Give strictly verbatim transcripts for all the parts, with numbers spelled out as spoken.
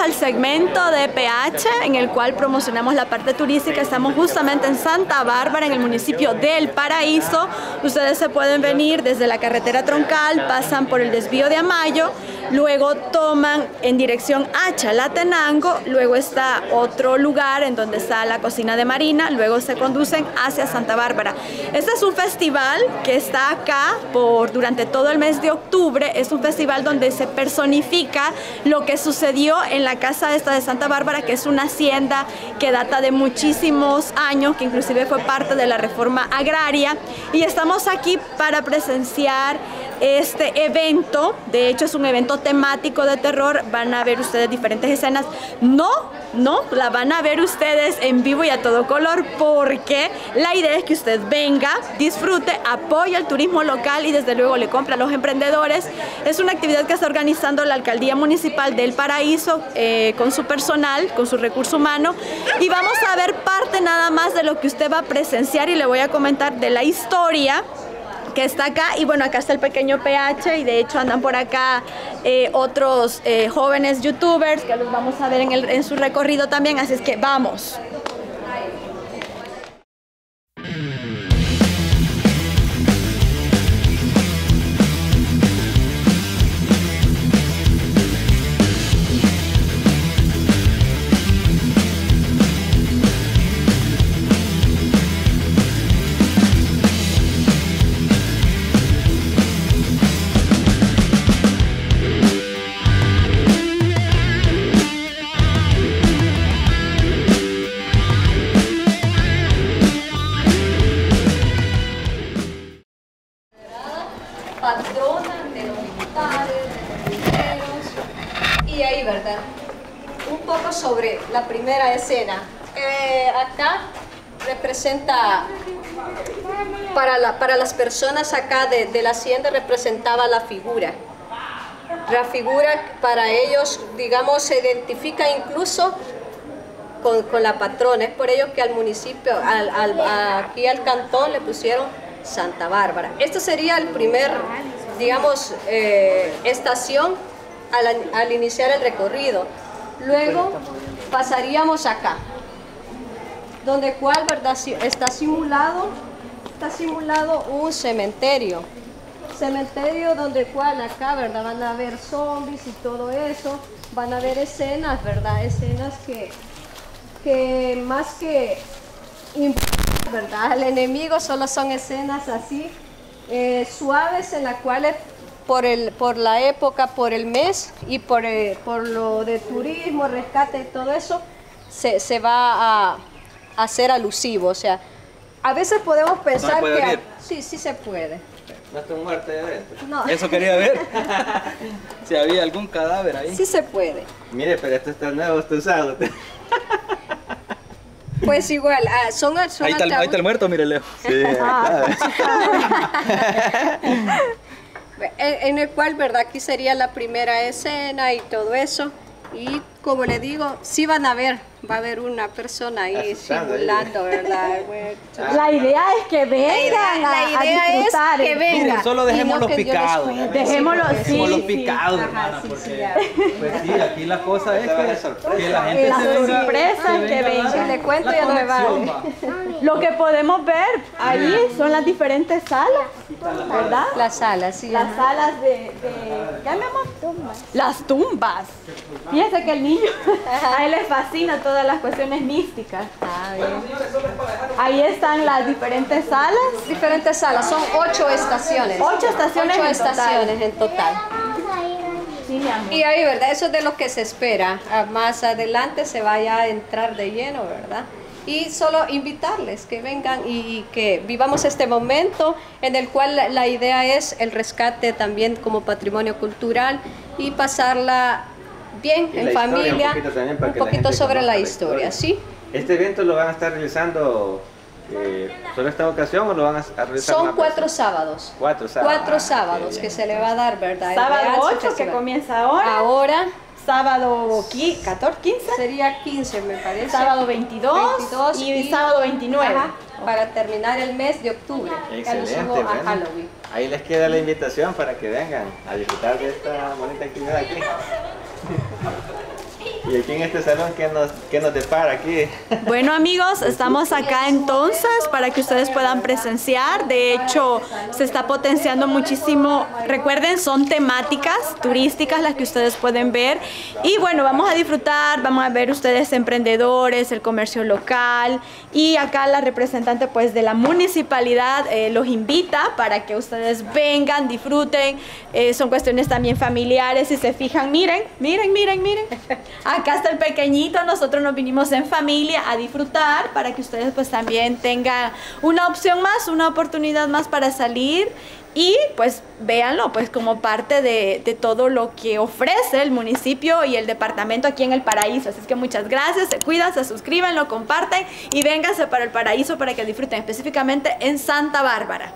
al segmento de P H en el cual promocionamos la parte turística. Estamos justamente en Santa Bárbara, en el municipio del Paraíso. Ustedes se pueden venir desde la carretera troncal, pasan por el desvío de Amayo, luego toman en dirección a Chalatenango, luego está otro lugar en donde está la cocina de Marina, luego se conducen hacia Santa Bárbara. Este es un festival que está acá por durante todo el mes de octubre. Es un festival donde se personifica lo que sucedió en la casa esta de Santa Bárbara, que es una hacienda que data de muchísimos años, que inclusive fue parte de la reforma agraria, y estamos aquí para presenciar este evento. De hecho es un evento temático de terror. Van a ver ustedes diferentes escenas. No, no, la van a ver ustedes en vivo y a todo color, porque la idea es que usted venga, disfrute, apoye el turismo local y desde luego le compra a los emprendedores. Es una actividad que está organizando la Alcaldía Municipal del Paraíso eh, con su personal, con su recurso humano, y vamos a ver parte nada más de lo que usted va a presenciar y le voy a comentar de la historia que está acá. Y bueno, acá está el pequeño P H y de hecho andan por acá eh, otros eh, jóvenes youtubers que los vamos a ver en, el, en su recorrido también, así es que vamos. Patrona de los militares, de los mineros. Y ahí, ¿verdad? Un poco sobre la primera escena. Eh, acá representa, para, la, para las personas acá de, de la hacienda, representaba la figura. La figura para ellos, digamos, se identifica incluso con, con la patrona. Es por ello que al municipio, al, al, aquí al cantón le pusieron Santa Bárbara. Esto sería el primer, digamos, eh, estación al, al iniciar el recorrido. Luego pasaríamos acá, donde cual, ¿verdad? Está simulado, está simulado un cementerio. Cementerio donde cual acá, ¿verdad? Van a ver zombies y todo eso, van a ver escenas, ¿verdad? Escenas que, que más que ¿verdad? El enemigo solo son escenas así eh, suaves, en las cuales por, el, por la época, por el mes y por, eh, por lo de turismo, rescate y todo eso se, se va a, a hacer alusivo. O sea, a veces podemos pensar ¿No que... Sí, sí se puede. ¿No está muerto de adentro? No. Eso quería ver. Si había algún cadáver ahí. Sí se puede. Mire, pero esto está nuevo, está usado. Pues igual, ah, son, son ahí, está el, ahí está el muerto, mire Leo. Sí, ah. en, en el cual, ¿verdad? Aquí sería la primera escena y todo eso. Y como le digo, sí van a ver, va a haber una persona ahí asustando, simulando, ¿verdad? La idea es que vengan la a, idea a disfrutar. es que vengan. Miren, solo dejemos no los picados. Dejémoslos, sí, Dejemos los sí. picados, Ajá, hermana, sí, porque sí, ya. pues sí, aquí la cosa es que, que la gente La se venga, sorpresa se que venga. a dar Le cuento la ya no me conexión, vale. va. Lo que podemos ver ahí son las diferentes salas, ¿verdad? Las salas, sí. Las salas de, de ¿qué, mi amor? Tumbas. Las tumbas. Fíjense que el niño, a él le fascina todas las cuestiones místicas. Ah, bien. Ahí están las diferentes salas. Diferentes salas, son ocho estaciones. Ocho estaciones Ocho en estaciones total. en total. Sí, mi amor. Y ahí, ¿verdad? Eso es de lo que se espera. Ah, más adelante se vaya a entrar de lleno, ¿verdad? Y solo invitarles que vengan y que vivamos este momento en el cual la, la idea es el rescate también como patrimonio cultural y pasarla bien Y en la historia, familia, un poquito, también para un que la poquito gente sobre conozca la la historia, historia. ¿sí? ¿Este evento lo van a estar realizando eh, solo esta ocasión o lo van a realizar Son más cuatro veces? sábados. Cuatro sábados. Cuatro Ah, sábados qué que bien. se le va a dar, ¿verdad? El Sábado Realce ocho, que Festival. comienza ahora. Ahora Sábado catorce, quince. sería quince, me parece. Sábado veintidós, veintidós y, y- sábado veintinueve. Ajá, para terminar el mes de octubre, Excelente, alusivo a bueno. Halloween. Ahí les queda la invitación para que vengan a disfrutar de esta bonita actividad aquí. Y aquí en este salón, ¿qué nos, qué nos depara aquí? Bueno, amigos, estamos acá entonces para que ustedes puedan presenciar. De hecho, se está potenciando muchísimo. Recuerden, son temáticas turísticas las que ustedes pueden ver. Y bueno, vamos a disfrutar, vamos a ver ustedes emprendedores, el comercio local. Y acá la representante pues de la municipalidad eh, los invita para que ustedes vengan, disfruten. Eh, son cuestiones también familiares. Si se fijan, miren, miren, miren, miren. Acá está el pequeñito, nosotros nos vinimos en familia a disfrutar para que ustedes pues también tengan una opción más, una oportunidad más para salir y pues véanlo pues como parte de, de todo lo que ofrece el municipio y el departamento aquí en El Paraíso. Así es que muchas gracias, se cuidan, se suscriban, lo comparten y vénganse para El Paraíso para que disfruten específicamente en Santa Bárbara.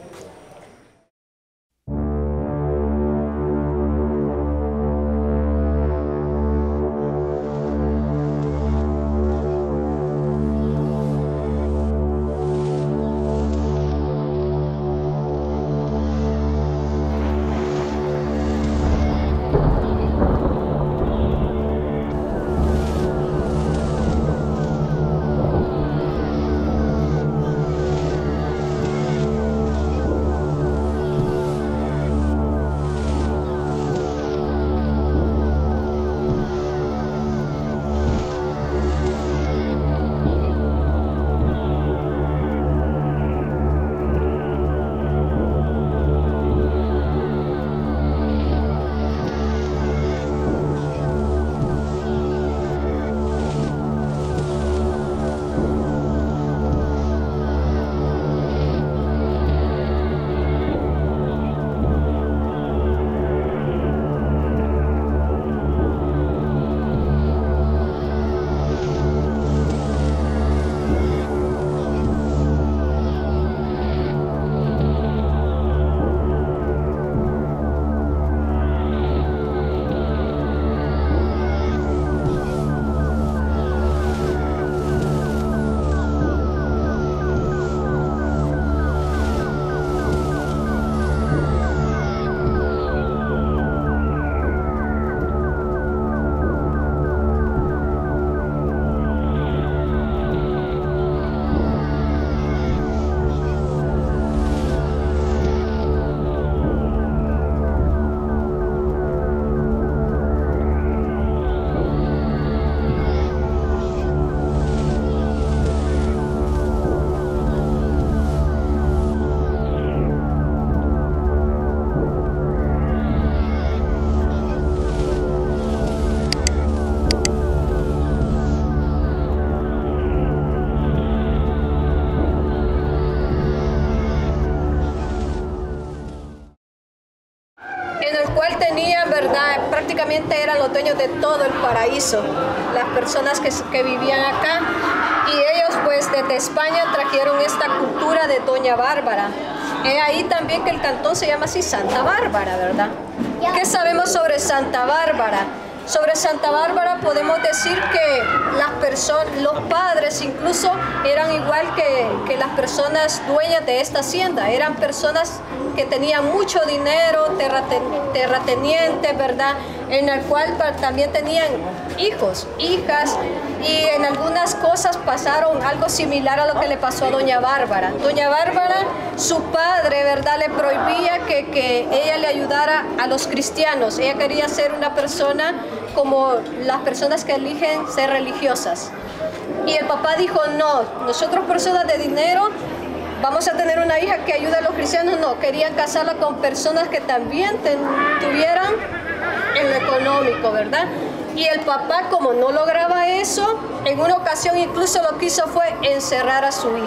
Prácticamente eran los dueños de todo El Paraíso, las personas que, que vivían acá, y ellos pues desde España trajeron esta cultura de Doña Bárbara. Es ahí también que el cantón se llama así, Santa Bárbara, ¿verdad? ¿Qué sabemos sobre Santa Bárbara? Sobre Santa Bárbara podemos decir que las personas, los padres incluso eran igual que, que las personas dueñas de esta hacienda, eran personas que tenían mucho dinero, terraten, terratenientes, ¿verdad? En el cual también tenían hijos, hijas, y en algunas cosas pasaron algo similar a lo que le pasó a Doña Bárbara. Doña Bárbara, su padre, ¿verdad?, le prohibía que, que ella le ayudara a los cristianos. Ella quería ser una persona como las personas que eligen ser religiosas. Y el papá dijo, no, nosotros personas de dinero vamos a tener una hija que ayude a los cristianos. No, querían casarla con personas que también ten, tuvieran en lo económico, ¿verdad? Y el papá, como no lograba eso, en una ocasión incluso lo que hizo fue encerrar a su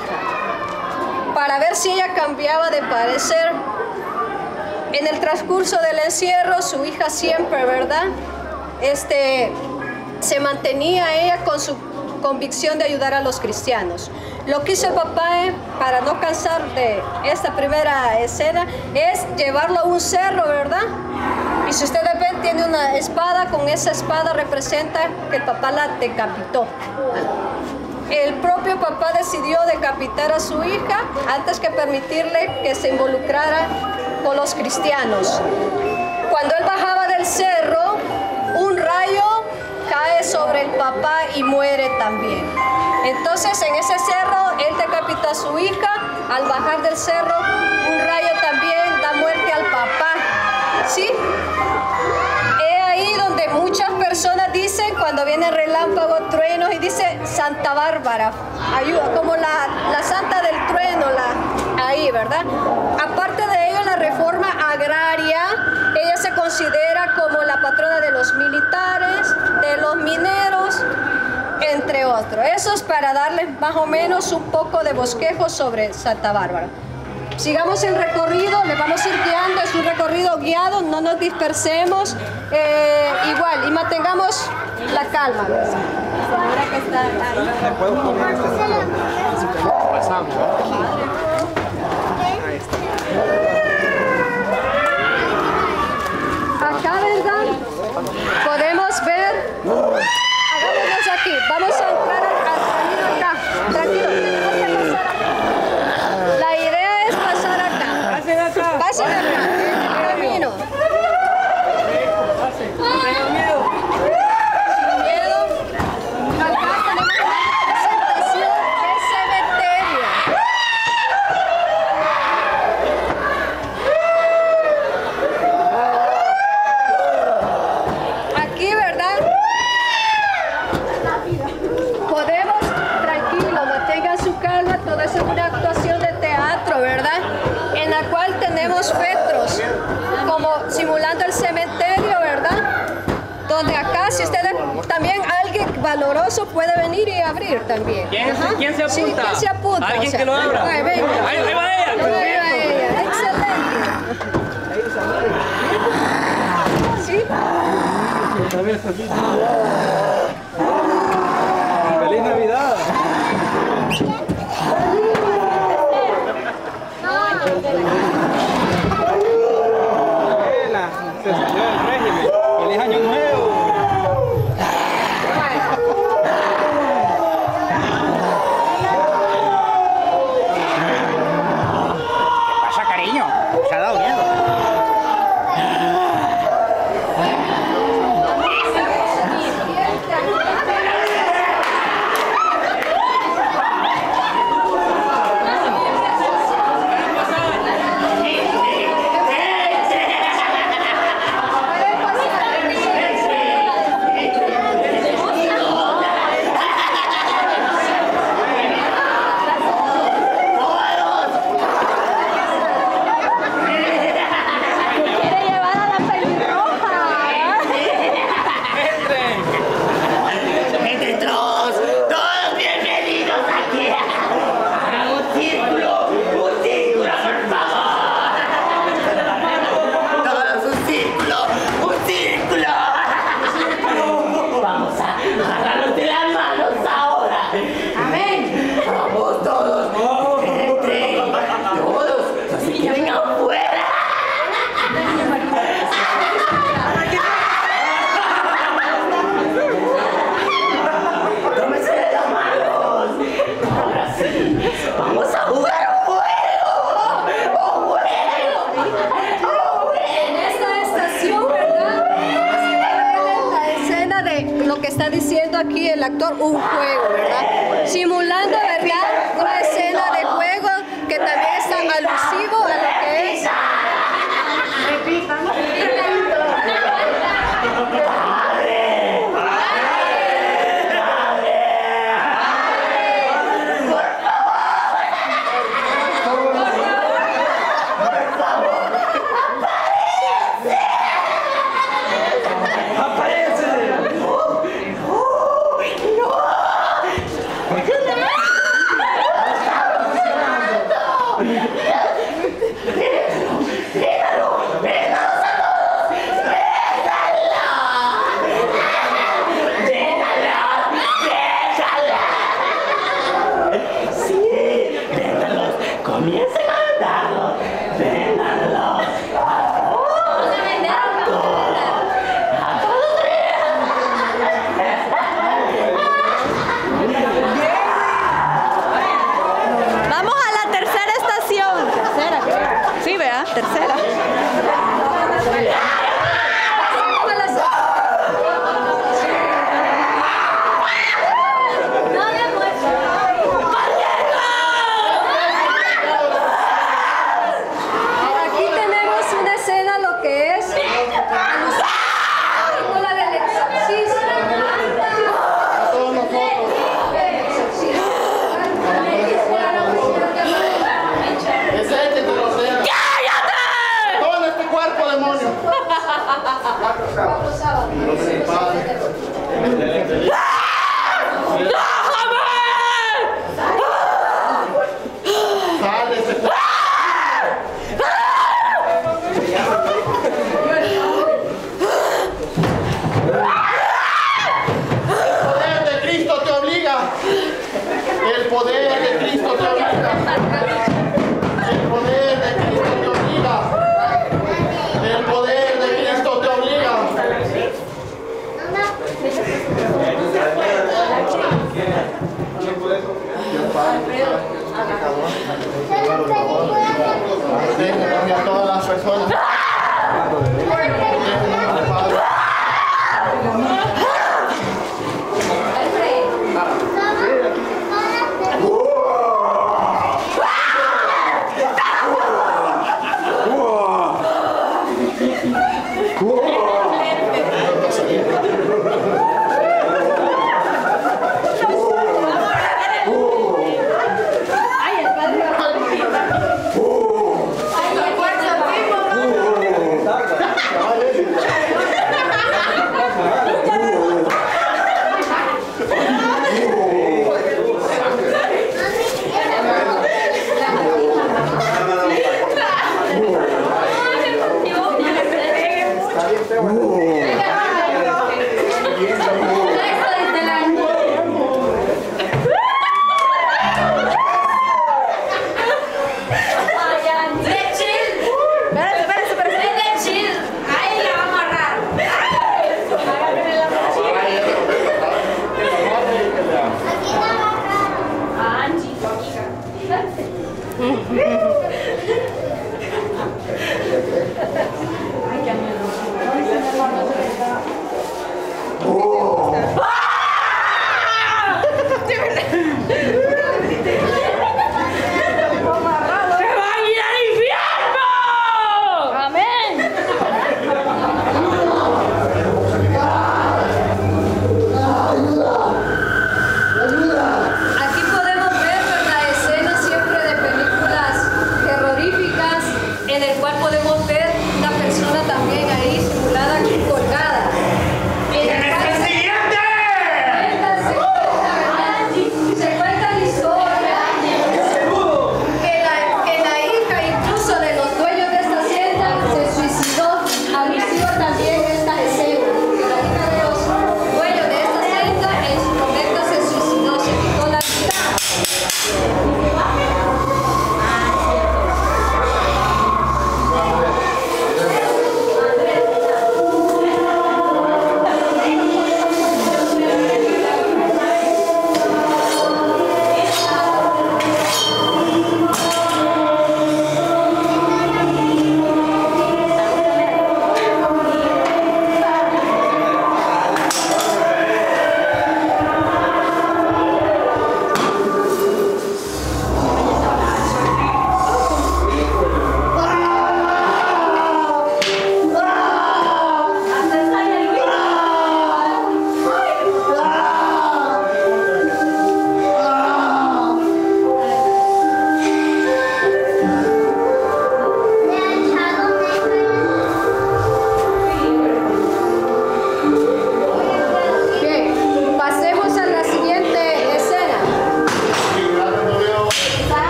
hija para ver si ella cambiaba de parecer. En el transcurso del encierro, su hija siempre, ¿verdad?, este, se mantenía ella con su convicción de ayudar a los cristianos. Lo que hizo el papá, eh, para no cansar de esta primera escena, es llevarlo a un cerro, ¿verdad? Y si ustedes ven, tiene una espada, con esa espada representa que el papá la decapitó. El propio papá decidió decapitar a su hija antes que permitirle que se involucrara con los cristianos. Cuando él bajaba del cerro, un rayo cae sobre el papá y muere también. Entonces en ese cerro él decapitó a su hija, al bajar del cerro un rayo también da muerte al papá, ¿sí? Es ahí donde muchas personas dicen, cuando vienen relámpagos, truenos, y dice Santa Bárbara, ayuda, como la, la santa del trueno, la, ahí, ¿verdad? Aparte de ello, la reforma agraria, ella se considera como la patrona de los militares, de los mineros, entre otros. Eso es para darles más o menos un poco de bosquejo sobre Santa Bárbara. Sigamos el recorrido, les vamos a ir guiando, es un recorrido guiado, no nos dispersemos, eh, igual, y mantengamos la calma. Ahora que está ahí. ¿Le puedo poner este? Pasamos. Ahí está. Acá, ¿verdad? Podemos ver, hagámonos aquí, vamos a entrar al camino acá, tranquilo, tenemos que pasar acá. La idea es pasar acá. Pasen acá. Pasen acá, el camino. Sin miedo. Acá tenemos una presentación del cementerio. Aquí, ¿verdad? Podemos, tranquilo, mantengan su calma, todo eso es una actuación de teatro, ¿verdad? En la cual tenemos fetros, como simulando el cementerio, ¿verdad? Donde acá, si ustedes, también alguien valoroso puede venir y abrir también. ¿Quién, Ajá. ¿quién se apunta? Sí, ¿quién se apunta? ¿Alguien O sea, que lo abra? Ahí, venga. Ahí, ahí va ella. Ahí va ella. Excelente. ¿Sí? ¡Feliz Navidad! Abuela, se salió del régimen. ¡Feliz Año Nuevo! ¿Qué pasa, cariño? Se ha dado miedo. Está diciendo aquí el actor un juego, ¿verdad? Simulando, ¿verdad? Una escena de juego que también es tan alusivo a lo que es. Vamos a la tercera estación. A todas las personas. Angie, tu amiga.